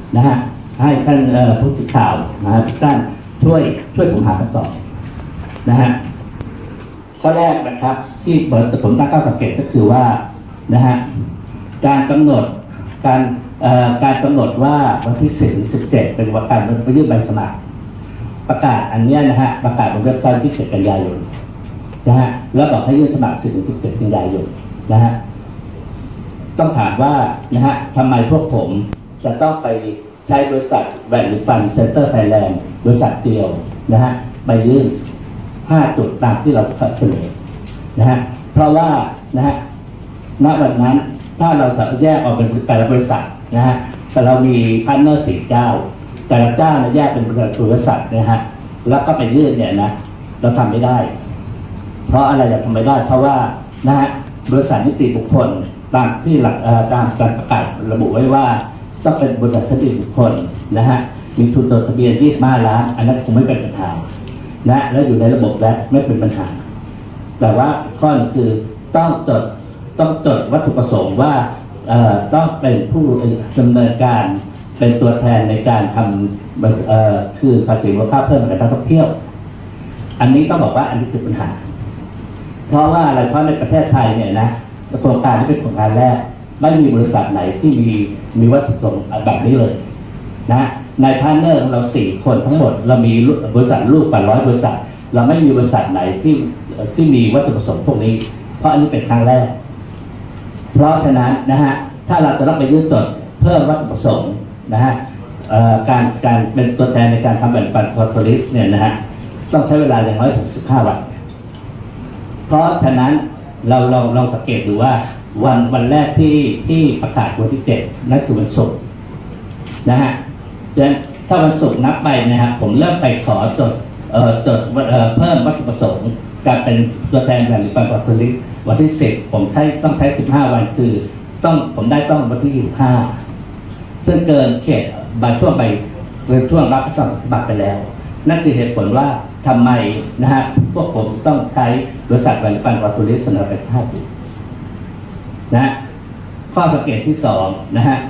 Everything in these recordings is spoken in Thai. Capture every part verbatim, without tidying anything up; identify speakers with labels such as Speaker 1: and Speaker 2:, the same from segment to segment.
Speaker 1: นะฮะให้ท่านผู้สื่อข่าวนะครับท่านช่วยช่วยผมหาคำตอบนะฮะข้อแรกนะครับที่เปิดผมตั้งข้อสังเกตก็คือว่านะฮะการกำหนดการการกำหนดว่าวันที่สิบถึงสิบเจ็ดเป็นวันการไปยื่นใบสมัครประกาศอันนี้นะฮะประกาศบนเว็บไซต์ที่เจ็ดกันยายนนะฮะแล้วบอกให้ยื่นสมัครสิบถึงสิบเจ็ดกันยายนนะฮะต้องถามว่านะฮะทำไมพวกผมจะต้องไปใช้บริษัทแวนหรือฟันเซ็นเตอร์ไทยแลนด์บริษัทเดียวนะฮะไปยื่นห้าจุดตามที่เราเสนอนะฮะเพราะว่านะฮะณวันนั้นถ้าเราสามารถแยกออกเป็นแต่ละบริษัทนะฮะแต่เรามีพาร์ทเนอร์สี่เจ้าแต่ละเจ้าเนี่ยแยกเป็นบริษัทนะฮะแล้วก็ไปยื่นเนี่ยนะเราทำไม่ได้เพราะอะไรเราทำไม่ได้เพราะว่านะฮะบริษัทนิติบุคคลตามที่หลักตามการประกาศระบุไว้ว่าต้องเป็นบริษัทนิติบุคคลนะฮะมีทุนจดทะเบียนยี่สิบห้าล้านอันนั้นคงไม่เป็นปัญหานะแล้วอยู่ในระบบแล้วไม่เป็นปัญหาแต่ว่าข้อนึงคือต้องจดต้องจดวัตถุประสงค์ว่าต้องเป็นผู้ดำเนินการเป็นตัวแทนในการทำคือภาษีมูลค่าเพิ่มกับการท่องเที่ยวอันนี้ต้องบอกว่าอันนี้คือปัญหาเพราะว่าอะไรเพราะในประเทศไทยเนี่ยนะโครงการนี้เป็นโครงการแรกไม่มีบริษัทไหนที่มีมีวัตถุประสงค์แบบนี้เลยนะในพาร์ทเนอร์ของเราสี่คนทั้งหมดเรามีบริษัทลูกกว่าร้อยบริษัทเราไม่มีบริษัทไหนที่ที่มีวัตถุประสงค์พวกนี้เพราะอันนี้เป็นครั้งแรกเพราะฉะนั้นนะฮะถ้าเราจะต้องไปยื่นจดเพิ่มวัตถุประสงค์นะฮะการการเป็นตัวแทนในการทำแบ่งปันคอร์ปอเรทเนี่ยนะฮะต้องใช้เวลาอย่างน้อยหกสิบห้าวันเพราะฉะนั้นเราลองลองสังเกตดูว่าวันวันแรกที่ที่ประกาศวันที่เจ็ดนั่นคือวันศุกร์นะฮะดังนั้นถ้าวันศุกร์นับไปนะครับผมเริ่มไปขอจดเอ่อจดเอ่อเพิ่มวัตถุประสงค์การเป็นตัวแทนแบ่งปันคอร์ปอเรทวันที่สิบผมใช้ต้องใช้สิบห้าวันคือต้องผมได้ต้องวันที่ยี่สิบห้าซึ่งเกินเขตบางช่วงไปเกินช่วงรับสมัครไปแล้วนั่นคือเหตุผลว่าทำไมนะฮะพวกผมต้องใช้บริษัทแบ่งปันคอร์ปอเรทเสนอไปห้าปีนะข้อสังเกตที่สองนะฮะ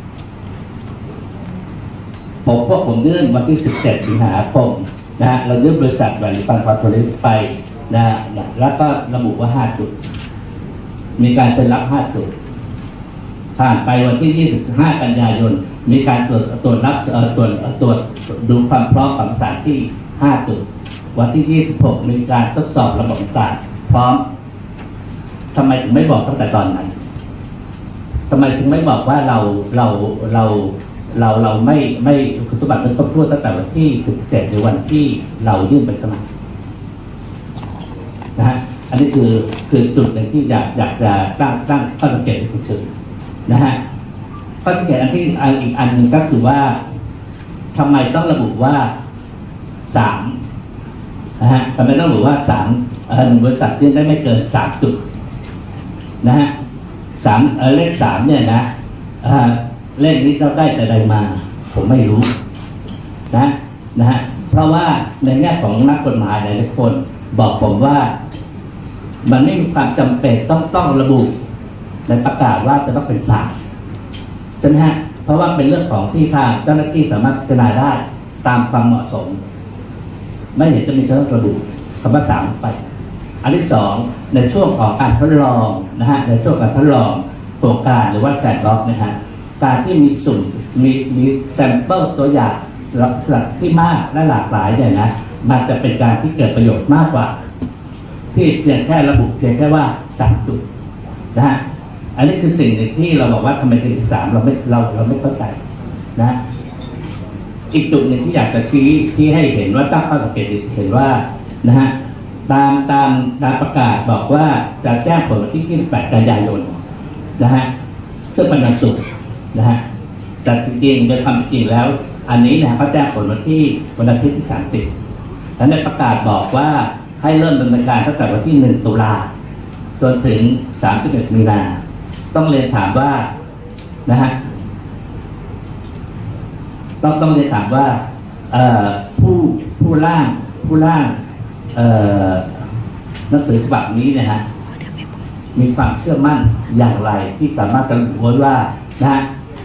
Speaker 1: ผมพวกผมยื่นวันที่สิบเจ็ดสิงหาคมนะฮะเรายื่นบริษัทแบ่งปันคอร์ปอเรทไปนะแล้วก็ระบุว่าห้าจุดมีการเซ็นรับห้าจุดผ่านไปวันที่ยี่สิบห้ากันยายนมีการตรวจตรวจรับเอ่อตรวจตรวจดูความพร้อมของสถานที่ห้าจุดวันที่ยี่สิบหกมีการทดสอบระบบต่างพร้อมทำไมถึงไม่บอกตั้งแต่ตอนนั้นทำไมถึงไม่บอกว่าเราเราเราเราเราไม่ไม่คุณสมบัติเป็นครบถ้วนตั้งแต่วันที่สิบเจ็ดหรือวันที่เรายื่นไปสมัครนะฮะอันนี้คือคือจุดหนึ่งที่อยากอยากจะตั้งตั้งข้อสังเกตเฉยๆนะฮะข้อสังเกตอันที่อีกอันหนึ่งก็คือว่าทำไมต้องระบุว่าสามนะฮะทำไมต้องระบุว่าสามหนึ่งบริษัทยื่นได้ไม่เกินสามจุดนะฮะสามเลขสามเนี่ยนะเลขนี้เราได้แต่ใดมาผมไม่รู้นะนะฮะเพราะว่าในแง่ของนักกฎหมายหลายคนบอกผมว่ามันไม่มีความจำเป็นต้องต้องระบุในประกาศว่าจะต้องเป็นสามใช่ไหมฮะเพราะว่าเป็นเรื่องของที่ทางเจ้าหน้าที่สามารถพิจารณาได้ตามความเหมาะสมไม่เห็นจะมีต้องระบุคำว่าสามไปอันที่สองในช่วงของการทดลองนะฮะในช่วงการทดลองโครงการหรือว่าแซนด์บ็อกซ์นะฮะการที่มีสุ่มมีมีแซมเปิลตัวอย่างลักษณะที่มากและหลากหลายเนี่ยนะมันจะเป็นการที่เกิดประโยชน์มากกว่าที่เพียงแค่ระบุเพียงแค่ว่าสามจุดนะฮะอันนี้คือสิ่งหนึ่งที่เราบอกว่าทำไมถึงสามเราไม่เราเราไม่เข้าใจนะอีกจุดหนึ่งที่อยากจะชี้ชี้ให้เห็นว่าตั้งข้อสังเกตเห็นว่านะฮะตามตามตามประกาศบอกว่าจะแจ้งผลวันที่ยี่สิบแปดกันยายนนะฮะซึ่งเป็นวันศุกร์นะฮะแต่จริงๆโดยความจริงแล้วอันนี้นะเขาแจ้งผลวันที่วันอาทิตย์ที่สามสิบและในประกาศบอกว่าให้เริ่มดำเนินการตั้งแต่วันที่หนึ่งตุลาจนถึงสามสิบเอ็ดมีนาต้องเรียนถามว่านะฮะต้องต้องเรียนถามว่าผู้ผู้ร่างผู้ร่างหนังสือฉบับนี้นะฮะมีความเชื่อมั่นอย่างไรที่สามารถจะระบุว่านะฮะ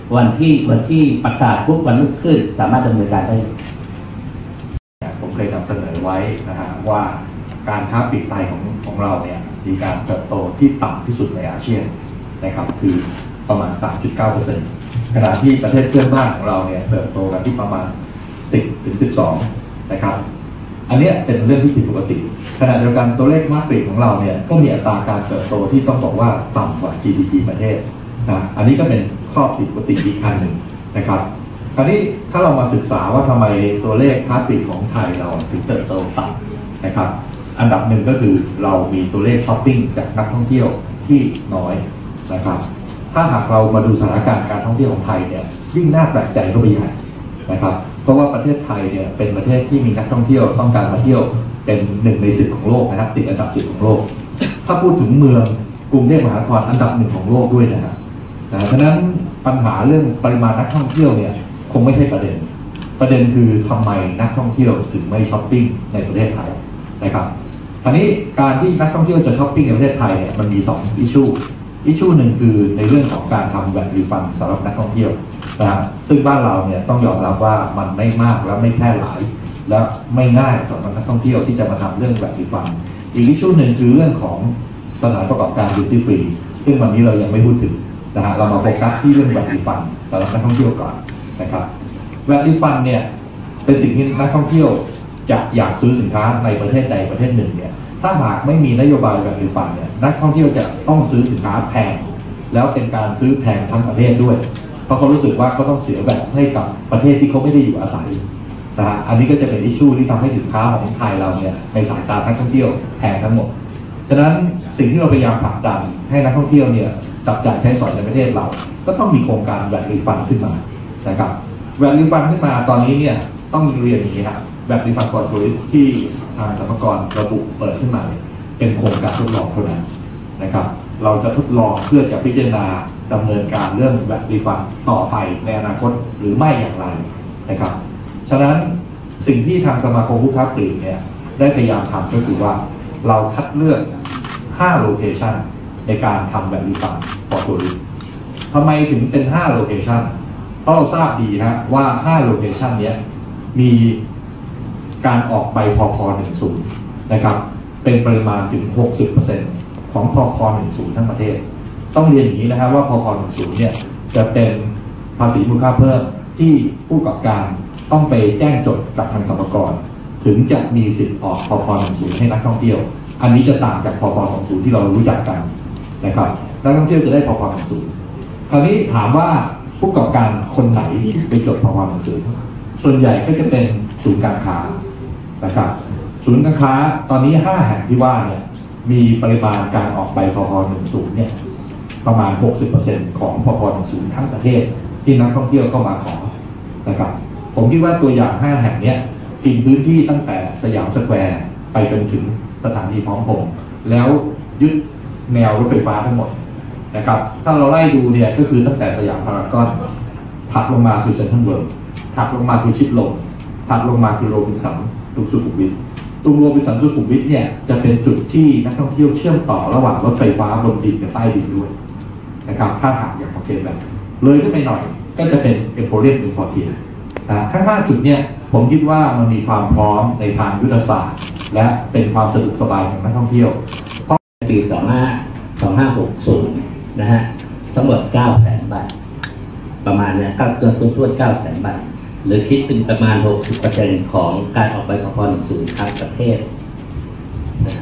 Speaker 1: วันที่วันที่ประกาศปุ๊บวันรุ่งขึ้นสามารถดำเนินการได้
Speaker 2: ผมเคยนำเสนอไว้นะฮะว่าการค้าปลีกไทยของของเราเนี่ยมีการเติบโตที่ต่ำที่สุดในอาเซียนนะครับคือประมาณ สามจุดเก้าเปอร์เซ็นต์ ขณะที่ประเทศเพื่อนบ้านของเราเนี่ยเติบโตกันที่ประมาณ สิบถึงสิบสอง นะครับอันนี้เป็นเรื่องที่ผิดปกติขณะเดียวกันตัวเลขค้าปลีกของเราเนี่ยก็มีอัตราการเติบโตที่ต้องบอกว่าต่ำกว่า จี ดี พี ประเทศนะอันนี้ก็เป็นข้อผิดปกติอีกอันหนึ่งนะครับคราวนี้ถ้าเรามาศึกษาว่าทำไมตัวเลขค้าปลีกของไทยเราถึงเติบโตต่ำนะครับอันดับหนึ่งก็คือเรามีตัวเลขช้อปปิ้งจากนักท่องเที่ยวที่น้อยนะครับถ้าหากเรามาดูสถานการณ์การท่องเที่ยวของไทยเนี่ยยิ่งน่าแปลกใจเข้าไปใหญ่นะครับเพราะว่าประเทศไทยเนี่ยเป็นประเทศที่มีนักท่องเที่ยวต้องการมาเที่ยวเป็นหนึ่งในสิบของโลกนะครับติดอันดับสิบของโลกถ้าพูดถึงเมืองกรุงเทพมหานครอันดับหนึ่งของโลกด้วยนะครับนะฉะนั้นปัญหาเรื่องปริมาณนักท่องเที่ยวเนี่ยคงไม่ใช่ประเด็นประเด็นคือทำไมนักท่องเที่ยวถึงไม่ช้อปปิ้งในประเทศไทยนะครับคราวนี้การที่นักท่องเที่ยวจะช้อปปิ้งในประเทศไทยเนี่ยมันมีสองอิชชูอิชชูหนึ่งคือในเรื่องของการทำแวตรีฟันสำหรับนักท่องเที่ยวนะซึ่งบ้านเราเนี่ยต้องยอมรับว่ามันไม่มากและไม่แพร่หลายและไม่ง่ายสำหรับนักท่องเที่ยวที่จะมาทำเรื่องแวตรีฟันอีกอิชชูหนึ่งคือเรื่องของสถานประกอบการดิวตี้ฟรีซึ่งวันนี้เรายังไม่พูดถึงนะฮะเรามาโฟกัสที่เรื่องแวตรีฟันสำหรับนักท่องเที่ยวก่อนนะครับแวตรีฟันเนี่ยเป็นสิ่งที่นักท่องเที่ยวจะอยากซื้อสินค้าในประเทศใดประเทศหนึ่งเนี่ยถ้าหากไม่มีนโยบายแวตรีฟันเนี่ยนักท่องเที่ยวจะต้องซื้อสินค้าแพงแล้วเป็นการซื้อแพงทั้งประเทศด้วยเพราะเขารู้สึกว่าเขาต้องเสียแวตให้กับประเทศที่เขาไม่ได้อยู่อาศัยนะฮะอันนี้ก็จะเป็นอิชชูที่ทำให้สินค้าของไทยเราเนี่ยในสายตานักท่องเที่ยวแพงทั้งหมดฉะนั้นสิ่งที่เราพยายามผลักดันให้นักท่องเที่ยวเนี่ยจับจ่ายใช้สอยในประเทศเราก็ต้องมีโครงการแวตรีฟันขึ้นมานะครับแวตรีฟันขึ้นมาตอนนี้เนี่ยต้องเรียนอย่างนี้ครับแวตรีฟันฟอร์ทัวริสต์ที่ทางสรรพากรระบุเปิดขึ้นมาเป็นโครงการทดลองเท่านั้นนะครับเราจะทดลองเพื่อจะพิจารณาดำเนินการเรื่องแวตรีฟันต่อไปในอนาคตหรือไม่อย่างไรนะครับฉะนั้นสิ่งที่ทางสมาคมผู้ค้าปลีกเนี่ยได้พยายามทำก็คือว่าเราคัดเลือกห้าโลเคชันในการทำแวตรีฟันฟอร์ทัวริสต์ทำไมถึงเป็นห้าโลเคชันเพราะเราทราบดีนะว่าห้าโลเคชันนี้มีการออกใบพพหนึ่งศูนย์นะครับเป็นปริมาณถึง หกสิบเปอร์เซ็นต์ ของพพหนึ่งศูนย์ทั้งประเทศต้องเรียนอย่างนี้นะครับว่าพพหนึ่งศูนย์เนี่ยจะเป็นภาษีมูลค่าเพิ่มที่ผู้ประกอบการต้องไปแจ้งจดกับทางสรรพากรถึงจะมีสิทธิ์ออกพพหนึ่งศูนย์ให้นักท่องเที่ยวอันนี้จะต่างจากพพสองศูนย์ที่เรารู้จักกันนะครับนักท่องเที่ยวจะได้พพหนึ่งศูนย์คราวนี้ถามว่าผู้ประกอบการคนไหนที่ไปจดพพหนึ่งศูนย์ส่วนใหญ่ก็จะเป็นศูนย์การค้านะครับศูนย์การค้าตอนนี้ห้าแห่งที่ว่าเนี่ยมีปริมาณการออกใบพพหนึ่งศูนย์เนี่ยประมาณ หกสิบเปอร์เซ็นต์ ของพพหนึ่งศูนย์ทั้งประเทศที่นักท่องเที่ยวเข้ามาขอนะครับผมคิดว่าตัวอย่างห้าแห่งเนี้ยกินพื้นที่ตั้งแต่สยามสแควร์ไปจนถึงสถานีพร้อมพงษ์แล้วยึดแนวรถไฟฟ้าทั้งหมดนะครับถ้าเราไล่ดูเนี่ยก็คือตั้งแต่สยามพารากอนถัดลงมาคือเซ็นทรัลเวิลด์ถัดลงมาคือชิดลมถัดลงมาคือโรบินสันตรงสุขุมวิทตรงโรบินสันสุขุมวิทเนี่ยจะเป็นจุดที่นักท่องเที่ยวเชื่อมต่อระหว่างรถไฟฟ้าบนดินกับใต้ดินด้วยนะครับถ้าหากอย่างโอเคแบบเลยขึ้นไปหน่อยก็จะเป็นเอ็มโพเรียมอินพอร์เทียนะทั้งห้าจุดเนี่ยผมคิดว่ามันมีความพร้อมในทางยุทธศาสตร์และเป็นความสะดวกสบายของนักท่องเที่ยวเพราะ
Speaker 1: ปีสองห้าสองห้าหกศูนย์นะฮะทั้งหมดเก้าแสนบาทประมาณเนี่ยก็เกินตัวตัวเก้าแสนบาทหรือคิดเป็นประมาณ หกสิบเปอร์เซ็นต์ ของการออกใบพพหนึ่งศูนย์ทั้งประเทศนะ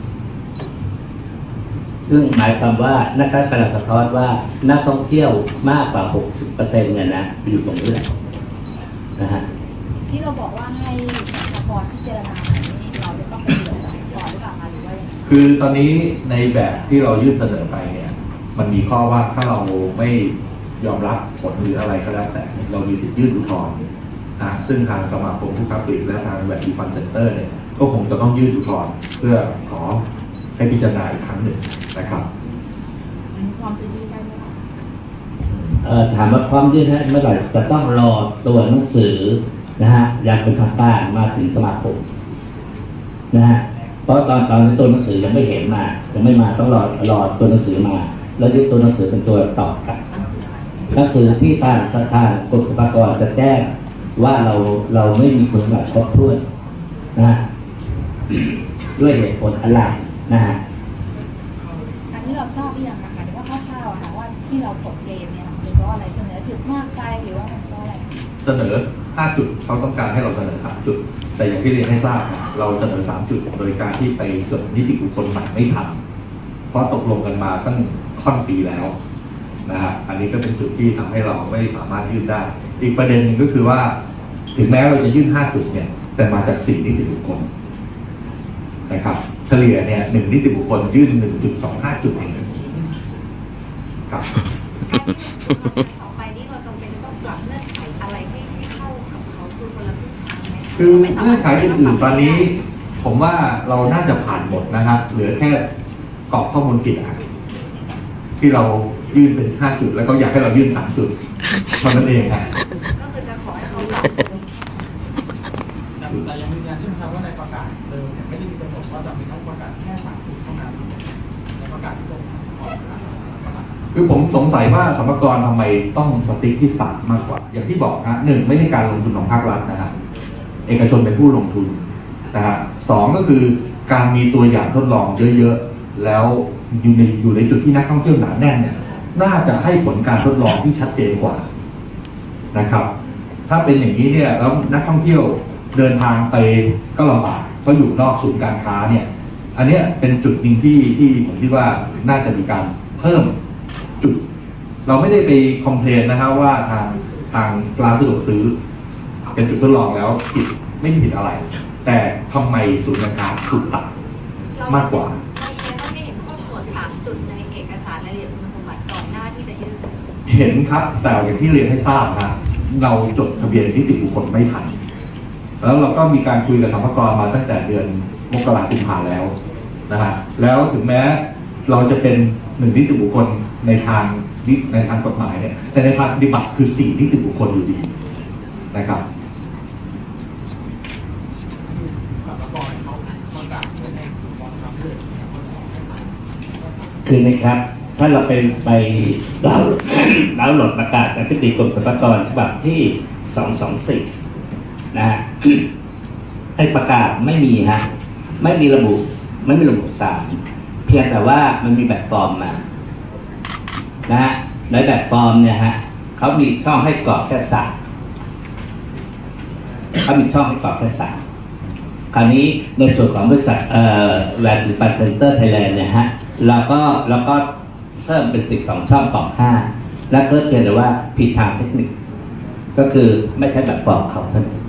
Speaker 1: ซึ่งหมายความว่านักการตลาดสะท้อนว่านักท่องเที่ยวมากกว่า หกสิบเปอร์เซ็นต์ เนี่ยนะอยู่ตรงนี้แหละนะฮะ
Speaker 3: ที่เราบอกว่าให้สปอร์ตพิจารณานี้เราจะต้องไปเดือดก่อนหรือเปล่าคะหรือว่า
Speaker 2: คือตอนนี้ในแบบที่เรายื่นเสนอไปเนี่ยมันมีข้อว่าถ้าเราไม่ยอมรับผลหรืออะไรก็แล้วแต่เรามีสิทธิ์ยื่นอุทธรณ์นะซึ่งทางสมาคมผู้ค้าปลีกและทางแวตรีฟันเซ็นเตอร์เนี่ยก็คงจะต้องยื่นอุทธรณ์เพื่อขอให้พิจารณาอีกครั้งหนึ่งนะครับ
Speaker 3: ความจะยื่นได้ไหมคะ
Speaker 1: เอ่อถามว่าพร้อมยื่นให้เมื่อไหร่จะต้องรอตัวหนังสือนะฮะอย่างเป็นทางการมาถึงสมาคมนะฮะเพราะตอนตอนนี้ตัวหนังสือยังไม่เห็นมายังไม่มาต้องรอรอตัวหนังสือมาแล้วยึดตัวหนังสือเป็นตัวตอบกันหนังสือที่ทางทางกรมสรรพากรจะแจ้งว่าเราเราไม่มีคุณสมบัติครบถ้วนนะ ด้วยเหตุผลอะไรนะฮะ
Speaker 3: อันนี้เราทราบหรือยังคะหมายถึงว่าคร่าวๆค่ะว่าที่เราตกเกณฑ์เนี่ยเป็นเพราะอะไรเสนอจุดมากไปหรือว่าเป็นเพราะอะไร
Speaker 2: เสนอห้าจุดเขาต้องการให้เราเสนอสามจุดแต่อย่างที่เรียนให้ทราบเราเสนอสามจุดโดยการที่ไปจดนิติบุคคลใหม่ไม่ทันเพราะตกลงกันมาตั้งค่อนปีแล้วนะฮะอันนี้ก็เป็นจุดที่ทำให้เราไม่สามารถยื่นได้อีกประเด็นหนึ่งก็คือว่าถึงแม้เราจะยื่นห้าจุดเนี่ยแต่มาจากสี่นิติบุคคลนะครับเฉลี่ยเนี่ยหนึ่งนิติบุคคลยื่น หนึ่งจุดสองห้า จุดเองครับ
Speaker 4: ต่อไปนี้เราจำเป็นต้องปรับเงื่อนไขอะไรให้ให้เข้ากับเขาคือคนละทิศทางไหม
Speaker 2: คือเงื่อนไขอื่นๆตอนนี้ผมว่าเราน่าจะผ่านหมดนะครับเหลือแค่กรอบข้อมูลผิดอ่ะที่เรายื่นเป็นห้าจุดแล้วก็อยากให้เรายื่นสามจุดเท่านั้นเองครับ
Speaker 4: ก็คือจะขอให้เขาปรับ
Speaker 5: แต่ยังยืนยันใช่ไหมครับว่าในประกาศเดิมเนี่ยไม่ได้มีกำหนดว่าจะมีต้องประกาศแค่สามจุดเท่านั้นในประกาศที่ตรง
Speaker 2: คือผมสงสัยว่าสรรพากรทำไมต้องสติ๊กที่สามมากกว่าอย่างที่บอกฮะหนึ่งไม่ใช่การลงทุนของภาครัฐนะฮะเอกชนเป็นผู้ลงทุนนะฮะสองก็คือการมีตัวอย่างทดลองเยอะๆแล้วอยู่ในอยู่ในจุดที่นักท่องเที่ยวหนาแน่นเนี่ยน่าจะให้ผลการทดลองที่ชัดเจนกว่านะครับถ้าเป็นอย่างนี้เนี่ยแล้วนักท่องเที่ยวเดินทางไปก็ลำบากเพราะอยู่นอกศูนย์การค้าเนี่ยอันนี้เป็นจุดหนึ่งที่ที่ผมคิดว่าน่าจะมีการเพิ่มจุดเราไม่ได้ไปคอมเพลนนะครับว่าทางทางร้านสะดวกซื้อเป็นจุดทดลองแล้วผิดไม่ผิดอะไรแต่ทำไมศูนย์การค้าถูกตัดมากกว่า
Speaker 4: เราไม่เห็นข้อกำหนดสามจุดในเอกสารรายละเอียดคุณสมบัติก่อนหน้าที่จะยื่น
Speaker 2: เห็นครับแต่อย่างที่เรียนให้ทราบครับเราจดทะเบียนนิติบุคคลไม่ทันแล้วเราก็มีการคุยกับสรรพากรมาตั้งแต่เดือนมกราคมกุมภาพันธ์แล้วนะฮะแล้วถึงแม้เราจะเป็นหนึ่งนิติบุคคลในทางในทางกฎหมายเนี่ยแต่ในทางปฏิบัติคือสี่นิติบุคคลอยู่ดีนะครับ
Speaker 1: คือนะครับถ้าเราเป็นไปเราเราโหลดประกาศอธิบดีกรมสรรพากรฉบับที่สองสองสี่นะฮะไอ้ประกาศไม่มีฮะไม่มีระบุไม่มีระบุสารเพียงแต่ว่ามันมีแบบฟอร์มมานะฮะในแบบฟอร์มเนี่ยฮะเขามีช่องให้กรอกแค่สามเขามีช่องให้กรอกแค่สามคราวนี้ในส่วนของบริษัทเอ่อแวร์ดิฟันเซ็นเตอร์ไทยแลนด์เนี่ยฮะเราก็เราก็เพิ่มเป็นสิบสองช่องกรอกห้าและเพิ่มเพียงแต่ว่าผิดทางเทคนิคก็คือไม่ใช่แบบฟอร์มเขาเท่านั้น